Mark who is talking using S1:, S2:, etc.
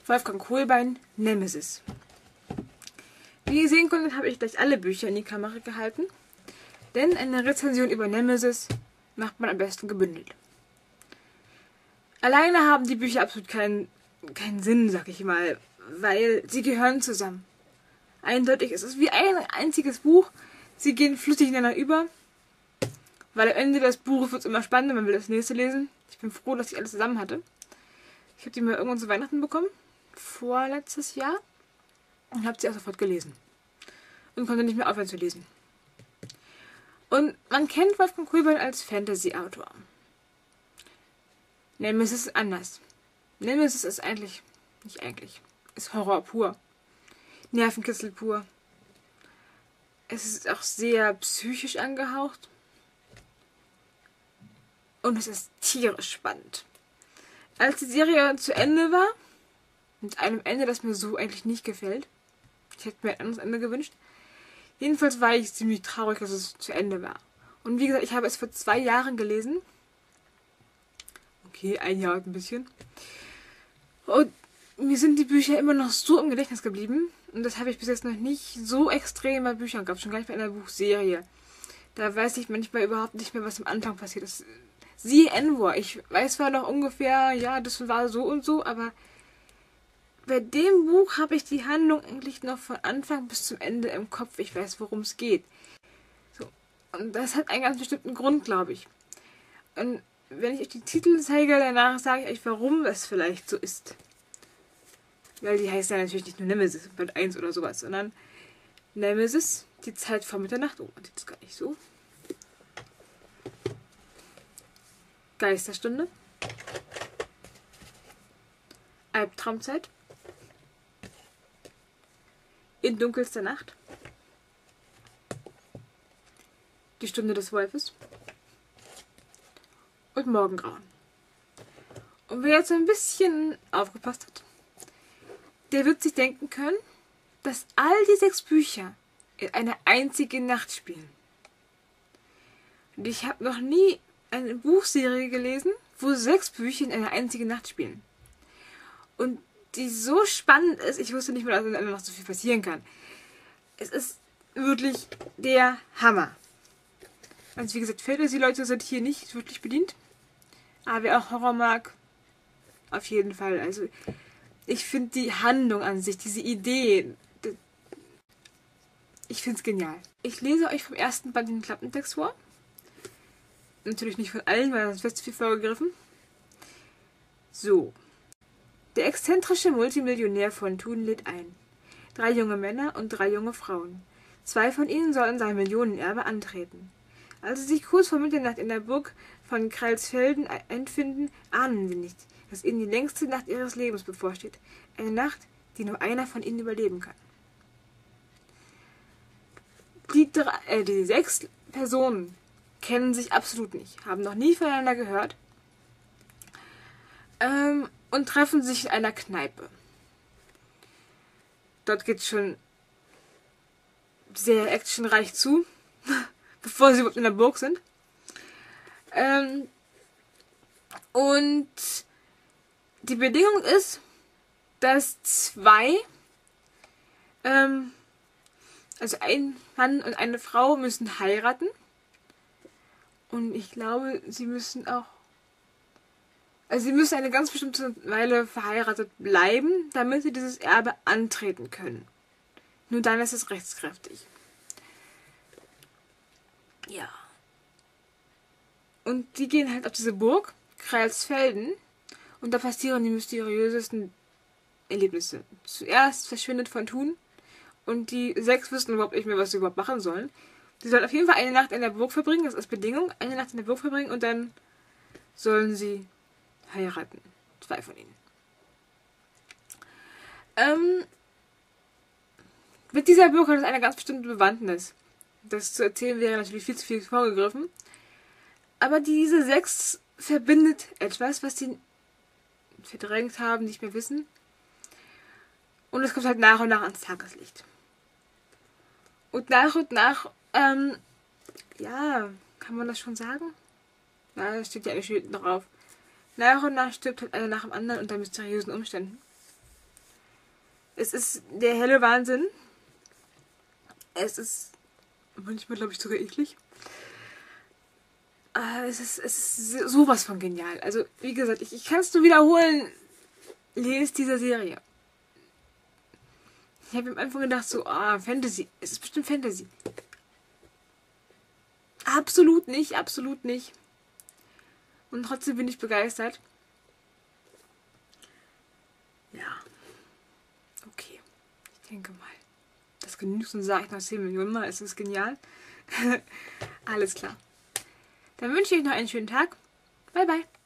S1: Wolfgang Kohlbein, Nemesis. Wie ihr sehen konntet, habe ich gleich alle Bücher in die Kamera gehalten, denn eine Rezension über Nemesis macht man am besten gebündelt. Alleine haben die Bücher absolut keinen Sinn, sag ich mal, weil sie gehören zusammen. Eindeutig, es ist wie ein einziges Buch, sie gehen flüssig ineinander über, weil am Ende des Buches wird es immer spannender, man will das nächste lesen. Ich bin froh, dass ich alles zusammen hatte. Ich habe die mal irgendwann zu Weihnachten bekommen, vorletztes Jahr, und habe sie auch sofort gelesen. Und konnte nicht mehr aufhören zu lesen. Und man kennt Wolfgang Kohlbein als Fantasy-Autor. Nemesis ist anders. Nemesis ist ist Horror pur. Nervenkitzel pur. Es ist auch sehr psychisch angehaucht. Und es ist tierisch spannend. Als die Serie zu Ende war, mit einem Ende, das mir so eigentlich nicht gefällt, ich hätte mir ein anderes Ende gewünscht, jedenfalls war ich ziemlich traurig, dass es zu Ende war. Und wie gesagt, ich habe es vor 2 Jahren gelesen. Okay, 1 Jahr und ein bisschen. Und mir sind die Bücher immer noch so im Gedächtnis geblieben. Und das habe ich bis jetzt noch nicht so extrem bei Büchern gehabt. Schon gar nicht bei einer Buchserie. Da weiß ich manchmal überhaupt nicht mehr, was am Anfang passiert ist. Siehe Envor. Ich weiß zwar noch ungefähr, ja, das war so und so, aber bei dem Buch habe ich die Handlung eigentlich noch von Anfang bis zum Ende im Kopf. Ich weiß, worum es geht. So. Und das hat einen ganz bestimmten Grund, glaube ich. Und wenn ich euch die Titel zeige, danach sage ich euch, warum es vielleicht so ist. Weil die heißt ja natürlich nicht nur Nemesis, Band 1 oder sowas, sondern Nemesis, die Zeit vor Mitternacht. Oh, man sieht das gar nicht so. Geisterstunde. Albtraumzeit. In dunkelster Nacht. Die Stunde des Wolfes. Und Morgengrauen. Und wer jetzt ein bisschen aufgepasst hat, der wird sich denken können, dass all die 6 Bücher in einer einzigen Nacht spielen. Und ich habe noch nie eine Buchserie gelesen, wo 6 Bücher in einer einzigen Nacht spielen. Und die so spannend ist, ich wusste nicht mehr, dass in einer Nacht so viel passieren kann. Es ist wirklich der Hammer. Also wie gesagt, Fantasy-Leute sind hier nicht wirklich bedient. Aber wer auch Horror mag, auf jeden Fall. Also ich finde die Handlung an sich, diese Idee, ich finde es genial. Ich lese euch vom ersten Band den Klappentext vor. Natürlich nicht von allen, weil sonst wird zu viel vorgegriffen. So. Der exzentrische Multimillionär von Thun lädt ein. 3 junge Männer und 3 junge Frauen. 2 von ihnen sollen sein Millionenerbe antreten. Als sie sich kurz vor Mitternacht in der Burg von Kreilsfelden einfinden, ahnen sie nicht, dass ihnen die längste Nacht ihres Lebens bevorsteht. Eine Nacht, die nur einer von ihnen überleben kann. Die 6 Personen kennen sich absolut nicht, haben noch nie voneinander gehört und treffen sich in einer Kneipe. Dort geht es schon sehr actionreich zu, bevor sie überhaupt in der Burg sind. Und die Bedingung ist, dass 2, also ein Mann und eine Frau müssen heiraten. Und ich glaube, sie müssen eine ganz bestimmte Weile verheiratet bleiben, damit sie dieses Erbe antreten können. Nur dann ist es rechtskräftig. Ja. Und die gehen halt auf diese Burg, Kreilsfelden, und da passieren die mysteriösesten Erlebnisse. Zuerst verschwindet von Thun und die 6 wissen überhaupt nicht mehr, was sie überhaupt machen sollen. Sie sollen auf jeden Fall eine Nacht in der Burg verbringen, das ist Bedingung, eine Nacht in der Burg verbringen und dann sollen sie heiraten. 2 von ihnen. Mit dieser Burg hat es eine ganz bestimmte Bewandtnis. Das zu erzählen wäre natürlich viel zu viel vorgegriffen. Aber diese 6 verbindet etwas, was sie verdrängt haben, nicht mehr wissen. Und es kommt halt nach und nach ans Tageslicht. Und nach, ja, kann man das schon sagen? Ja, das steht ja eigentlich noch drauf. Nach und nach stirbt halt einer nach dem anderen unter mysteriösen Umständen. Es ist der helle Wahnsinn. Es ist manchmal, glaube ich, sogar eklig. Es ist sowas von genial. Also, wie gesagt, ich kann es nur wiederholen. Lest diese Serie. Ich habe am Anfang gedacht, so, Fantasy. Es ist bestimmt Fantasy. Absolut nicht, absolut nicht. Und trotzdem bin ich begeistert. Ja. Okay. Ich denke mal. Das genügt und sage ich nach 10 Millionen Mal. Es ist genial. Alles klar. Dann wünsche ich euch noch einen schönen Tag. Bye, bye.